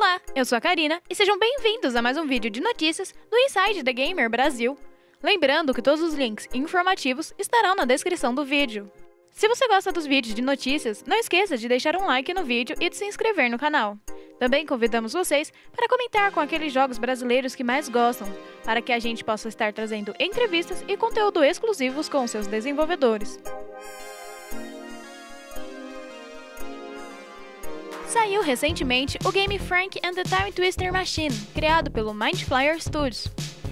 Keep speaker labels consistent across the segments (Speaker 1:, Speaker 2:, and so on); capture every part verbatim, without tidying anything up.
Speaker 1: Olá, eu sou a Karina e sejam bem-vindos a mais um vídeo de notícias do Inside The Gamer Brasil. Lembrando que todos os links informativos estarão na descrição do vídeo. Se você gosta dos vídeos de notícias, não esqueça de deixar um like no vídeo e de se inscrever no canal. Também convidamos vocês para comentar com aqueles jogos brasileiros que mais gostam, para que a gente possa estar trazendo entrevistas e conteúdo exclusivos com seus desenvolvedores. Saiu recentemente o game Frank and the Time Twister Machine, criado pelo Mind Flyer Studios.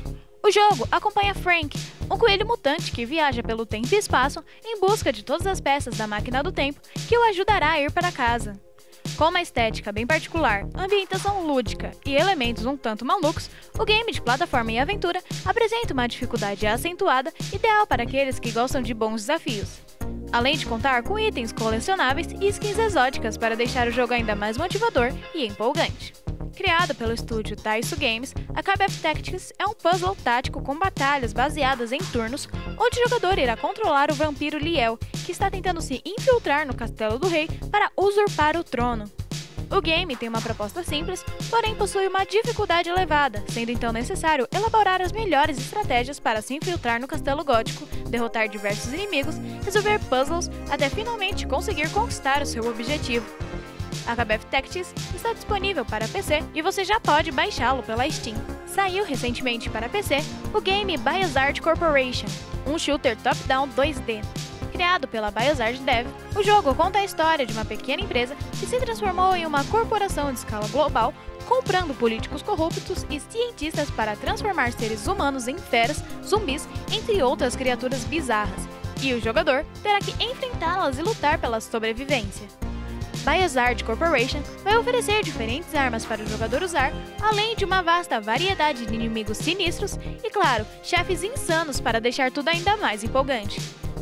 Speaker 1: O jogo acompanha Frank, um coelho mutante que viaja pelo tempo e espaço em busca de todas as peças da máquina do tempo que o ajudará a ir para casa. Com uma estética bem particular, ambientação lúdica e elementos um tanto malucos, o game de plataforma e aventura apresenta uma dificuldade acentuada ideal para aqueles que gostam de bons desafios. Além de contar com itens colecionáveis e skins exóticas para deixar o jogo ainda mais motivador e empolgante. Criado pelo estúdio Taisu Games, a K B F Tactics é um puzzle tático com batalhas baseadas em turnos, onde o jogador irá controlar o vampiro Liel, que está tentando se infiltrar no castelo do rei para usurpar o trono. O game tem uma proposta simples, porém possui uma dificuldade elevada, sendo então necessário elaborar as melhores estratégias para se infiltrar no castelo gótico, derrotar diversos inimigos, resolver puzzles, até finalmente conseguir conquistar o seu objetivo. A K B F Tactics está disponível para P C e você já pode baixá-lo pela Steam. Saiu recentemente para P C o game BioHazard Corporation, um shooter top-down dois D. Criado pela BioHazard Dev, o jogo conta a história de uma pequena empresa que se transformou em uma corporação de escala global, comprando políticos corruptos e cientistas para transformar seres humanos em feras, zumbis, entre outras criaturas bizarras, e o jogador terá que enfrentá-las e lutar pela sobrevivência. BioHazard Corporation vai oferecer diferentes armas para o jogador usar, além de uma vasta variedade de inimigos sinistros e, claro, chefes insanos para deixar tudo ainda mais empolgante.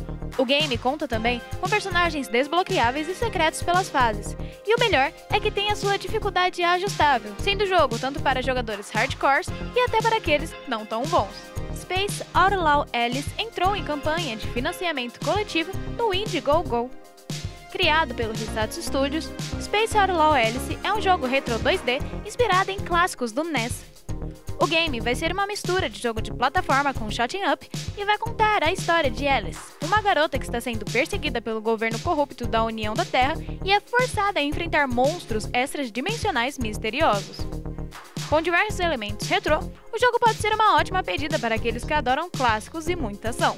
Speaker 1: O game conta também com personagens desbloqueáveis e secretos pelas fases, e o melhor é que tem a sua dificuldade ajustável, sendo o jogo tanto para jogadores hardcores e até para aqueles não tão bons. Space Outlaw Alice entrou em campanha de financiamento coletivo no Indiegogo. Criado pelo Risatsu Studios, Space Outlaw Alice é um jogo retro dois D inspirado em clássicos do N E S. O game vai ser uma mistura de jogo de plataforma com shooting up e vai contar a história de Alice, uma garota que está sendo perseguida pelo governo corrupto da União da Terra e é forçada a enfrentar monstros extradimensionais misteriosos. Com diversos elementos retrô, o jogo pode ser uma ótima pedida para aqueles que adoram clássicos e muita ação.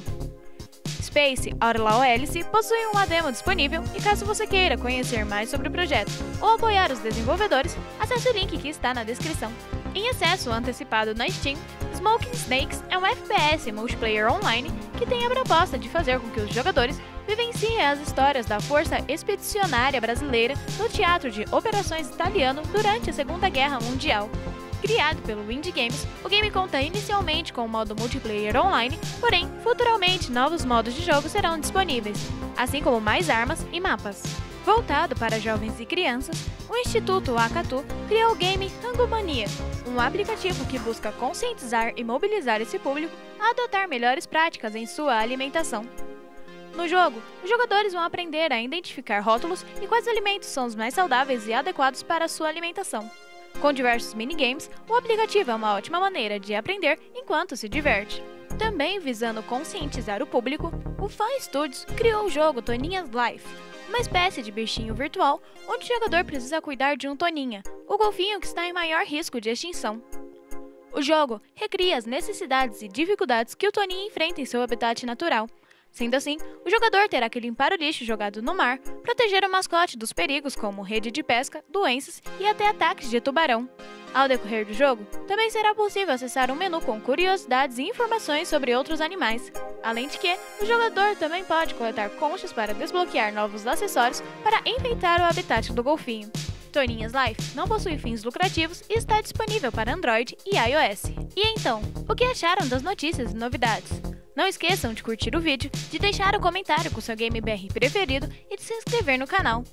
Speaker 1: Space Outlaw Alice possui uma demo disponível e caso você queira conhecer mais sobre o projeto ou apoiar os desenvolvedores, acesse o link que está na descrição. Em acesso antecipado na Steam, Smoking Snakes é um F P S multiplayer online que tem a proposta de fazer com que os jogadores vivenciem as histórias da Força Expedicionária Brasileira no teatro de operações italiano durante a Segunda Guerra Mundial. Criado pelo Indie Games, o game conta inicialmente com o modo multiplayer online, porém, futuramente novos modos de jogo serão disponíveis, assim como mais armas e mapas. Voltado para jovens e crianças, o Instituto Akatu criou o game Hangumania, um aplicativo que busca conscientizar e mobilizar esse público a adotar melhores práticas em sua alimentação. No jogo, os jogadores vão aprender a identificar rótulos e quais alimentos são os mais saudáveis e adequados para a sua alimentação. Com diversos minigames, o aplicativo é uma ótima maneira de aprender enquanto se diverte. Também visando conscientizar o público, o Fan Studios criou o jogo Toninha's Life, uma espécie de bichinho virtual onde o jogador precisa cuidar de um Toninha, o golfinho que está em maior risco de extinção. O jogo recria as necessidades e dificuldades que o Toninho enfrenta em seu habitat natural. Sendo assim, o jogador terá que limpar o lixo jogado no mar, proteger o mascote dos perigos como rede de pesca, doenças e até ataques de tubarão. Ao decorrer do jogo, também será possível acessar um menu com curiosidades e informações sobre outros animais. Além de que, o jogador também pode coletar conchas para desbloquear novos acessórios para enfeitar o habitat do golfinho. Toninha's Life não possui fins lucrativos e está disponível para Android e iOS. E então, o que acharam das notícias e novidades? Não esqueçam de curtir o vídeo, de deixar um comentário com seu game B R preferido e de se inscrever no canal.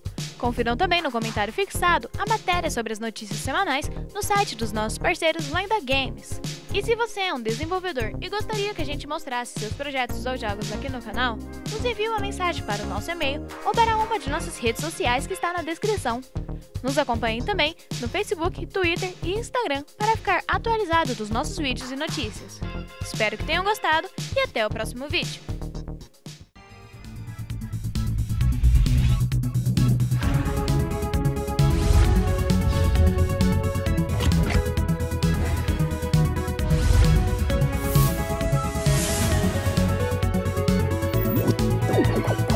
Speaker 1: Confiram também no comentário fixado a matéria sobre as notícias semanais no site dos nossos parceiros Lenda Games. E se você é um desenvolvedor e gostaria que a gente mostrasse seus projetos ou jogos aqui no canal, nos envie uma mensagem para o nosso e-mail ou para uma de nossas redes sociais que está na descrição. Nos acompanhem também no Facebook, Twitter e Instagram para ficar atualizado dos nossos vídeos e notícias. Espero que tenham gostado e até o próximo vídeo!
Speaker 2: Thank you.